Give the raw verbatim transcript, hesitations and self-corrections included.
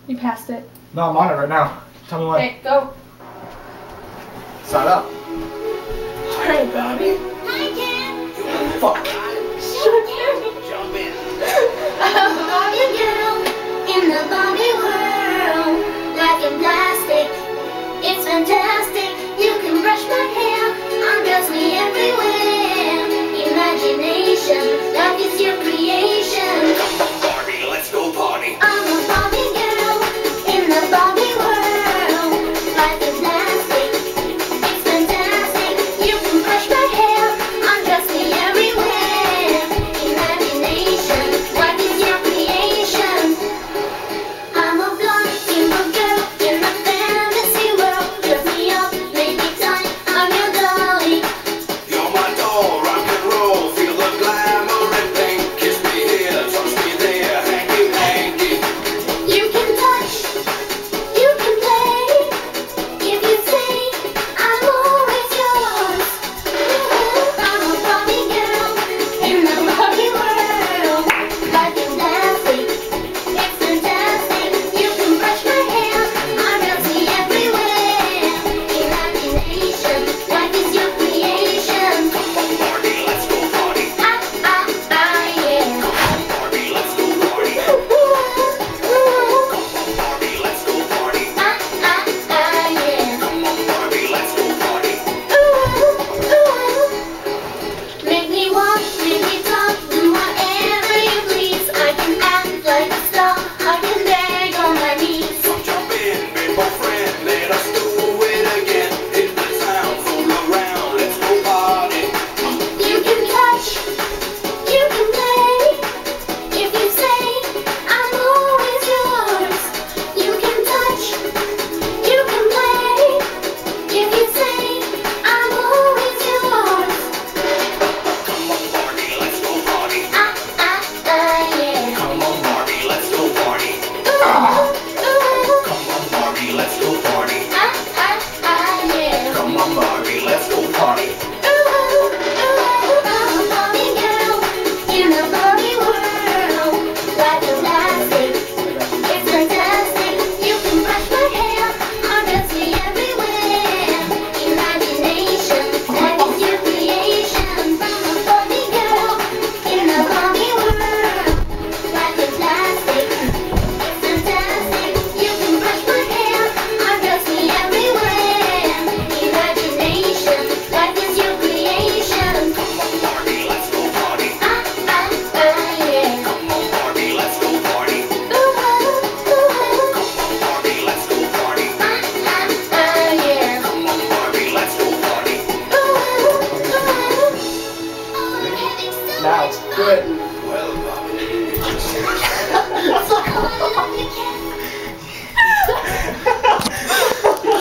You passed it. No, I'm on it right now. Tell me when. Okay, go. Start up. Hey, Barbie. Hi, Ken. Fuck. Jump in. I'm a Barbie girl in the Barbie world. Life in plastic, it's fantastic. You can brush my hair, undress me everywhere. Imagination, life is your creation. Come on, Barbie, let's go party. I'm a Barbie girl in the Barbie world. Life is plastic, it's fantastic. You can brush my hair, undress me everywhere. Imagination, life is your creation. I'm a blonde single girl in the fantasy world. Dress me up, make me tight, I'm your dolly. You're my doll, rock and roll, feel the glamour and pink. Kiss me here, touch me there, hanky hanky. You can touch, you can play. If you say I'm always yours. I'm a Barbie girl in the Barbie world. Life is plastic, it's fantastic. You can brush my hair, undress me everywhere. Imagination, life is your creation. Come on, Barbie, let's go party. Ah, ah, ah, yeah. Barbie, let's go party. Ooh, ooh. Barbie, let's go party. Ah, ah, ah, yeah. Come on, Barbie, let's go party. Ooh, ooh. Make me walk, make me talk, do whatever you please. I can act like a star, I can beg on my knees. So jump in, babe, my friend, let us do it again. Hit the town, fool around, let's go party. You can touch, you can play. If you say I'm always yours. You can touch, you can play. If you say I'm always yours. Come on, Barbie, let's go party. Ah, ah, ah, yeah. Come on, Barbie, let's go party. Ooh, ooh. Come on, Barbie, let's go party. Ah, ah, ah, yeah. Come on, Barbie, let's go party. Ooh, ooh. I'm a Barbie girl in the Barbie world. Life is plastic, it's fantastic. You can brush my hair, undress me everywhere. Imagination, life is your creation. I'm a Barbie girl in the Barbie world. Life is plastic, it's fantastic. You can brush my hair, undress me everywhere. Imagination, life is your creation. Come on, Barbie, let's go party. Ah, ah, ah, yeah. Come on, Barbie, let's go party. Ooh, ooh. Come on, Barbie, let's go party. Ah, ah, ah, yeah. Come on, Barbie, let's go party. Ooh, ooh. Oh, I'm having so Now, much do it. fun. Well, Barbie.